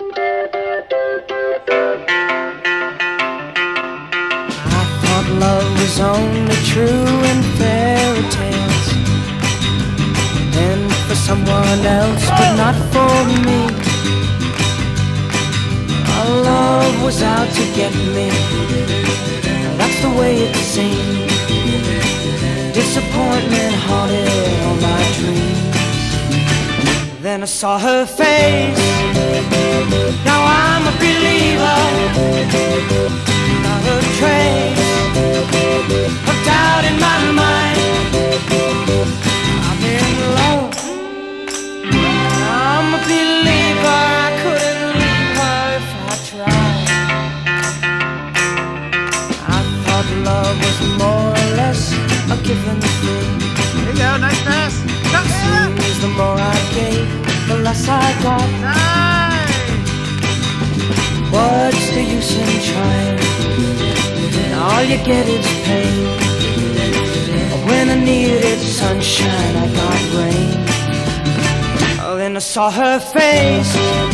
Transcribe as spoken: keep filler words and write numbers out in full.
Love was only true in fairy tales, and for someone else, but not for me. Our love was out to get me, that's the way it seemed. Disappointment haunted all my dreams. Then I saw her face, now I'm a believer. Not a trace of doubt in my mind. I'm in love, I'm a believer. I couldn't leave her if I tried. I thought love was more or less a given thing. Here you go, nice pass. Seems the more I gave, the less I got. Nice. What's the use in trying? All you get is pain. When I needed sunshine, I got rain. Oh, then I saw her face.